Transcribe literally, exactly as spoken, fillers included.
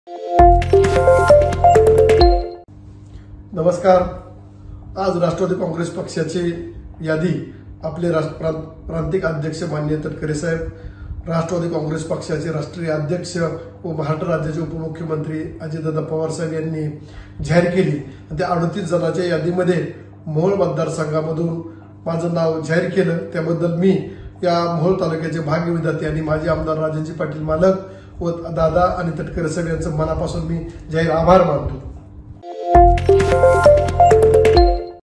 नमस्कार। आज राष्ट्रवादी काँग्रेस पक्षाची यादी आपले प्रांतिक अध्यक्ष माननीय तटकरे साहेब, राष्ट्रवादी काँग्रेस पक्षाचे राष्ट्रीय अध्यक्ष व महाराष्ट्र राज्याचे उपमुख्यमंत्री अजितदादा पवार साहेब यांनी जाहीर केली। त्या अडतीस जणांच्या यादीमध्ये मोहोळ मतदारसंघामधून माझं नाव जाहीर केलं। त्याबद्दल मी या मोहोळ तालुक्याचे भाग्य विधाते आणि माजी आमदार राजाजी पाटील मालक व दादा आणि तटकरे साहेब यांचं मनापासून मी जाहीर आभार मानतो।